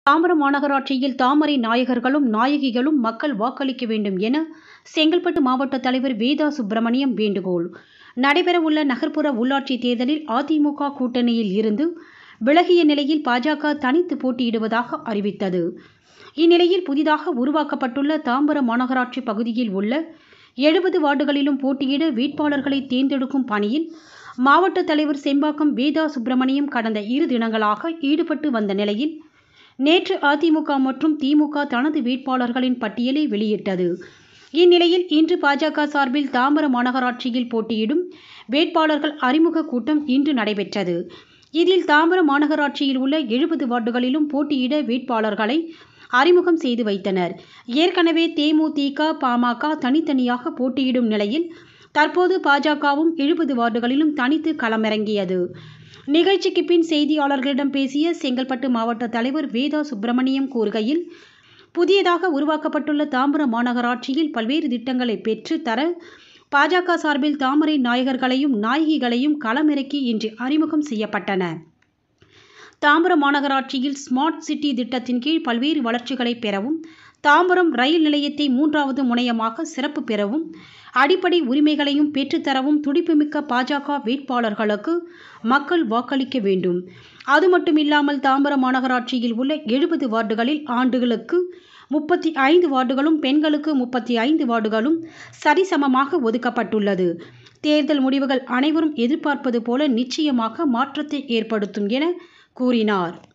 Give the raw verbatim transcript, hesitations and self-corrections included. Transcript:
தாம்பரம் மாநகராட்சியில் தாமரை நாயகர்களும் நாயகிகளும் மக்கள் வாக்களிக்க வேண்டும் என செங்கல்பட்டு மாவட்ட தலைவர் வேதா சுப்பிரமணியம் வேண்டுகோள். நடைபெறவுள்ள நகர்ப்புற உள்ளாட்சி தேர்தலில் அதிமுக கூட்டணியில் இருந்து விலகிய நிலையில் பாஜக தனித்து போட்டியிடுவதாக அறிவித்தது. இந்நிலையில் புதிதாக உருவாக்கப்பட்டுள்ள தாம்பரம் மாநகராட்சி பகுதியில் உள்ள எழுபது வார்டுகளிலும் போட்டியிட வேட்பாளர்களை தேர்ந்தெடுக்கும் பணியில் மாவட்ட தலைவர் செம்பாக்கம் வேதா சுப்பிரமணியம் கடந்த இரு தினங்களாக ஈடுபட்டு வந்த நிலையில் நேற்று அதிமுக மற்றும் திமுக தனது வேட்பாளர்களின் பட்டியலை வெளியிட்டது. இந்நிலையில் இன்று பாஜக சார்பில் தாம்பரம் மாநகராட்சியில் போட்டியிடும் வேட்பாளர்கள் அறிமுக கூட்டம் இன்று நடைபெற்றது. இதில் தாம்பரம் மாநகராட்சியில் உள்ள எழுபது வார்டுகளிலும் போட்டியிட வேட்பாளர்களை அறிமுகம் செய்து வைத்தனர். ஏற்கனவே தேமுதிக, பாமக தனித்தனியாக போட்டியிடும் நிலையில் தற்போது பாஜகவும் எழுபது வார்டுகளிலும் தனித்து களமிறங்கியது. நிகழ்ச்சிக்கு பின் செய்தியாளர்களிடம் பேசிய செங்கல்பட்டு மாவட்ட தலைவர் வேதா சுப்பிரமணியம் கூறுகையில், புதியதாக உருவாக்கப்பட்டுள்ள தாம்பரம் மாநகராட்சியில் பல்வேறு திட்டங்களை பெற்று தர பாஜக சார்பில் தாமரை நாயகர்களையும் நாயகிகளையும் களமிறக்கி இன்று அறிமுகம் செய்யப்பட்டன. தாம்பரம் மாநகராட்சியில் ஸ்மார்ட் சிட்டி திட்டத்தின் கீழ் பல்வேறு வளர்ச்சிகளை பெறவும், தாம்பரம் ரயில் நிலையத்தை மூன்றாவது முனையமாக சிறப்பு பெறவும், அடிப்படை உரிமைகளையும் பெற்றுத்தரவும் துடிப்புமிக்க பாஜக வேட்பாளர்களுக்கு மக்கள் வாக்களிக்க வேண்டும். அது மட்டுமில்லாமல் தாம்பரம் மாநகராட்சியில் உள்ள எழுபது வார்டுகளில் ஆண்டுகளுக்கு முப்பத்தி ஐந்து வார்டுகளும், பெண்களுக்கு முப்பத்தி ஐந்து வார்டுகளும் சரிசமமாக ஒதுக்கப்பட்டுள்ளது. தேர்தல் முடிவுகள் அனைவரும் எதிர்பார்ப்பது போல நிச்சயமாக மாற்றத்தை ஏற்படுத்தும் என கூறினார்.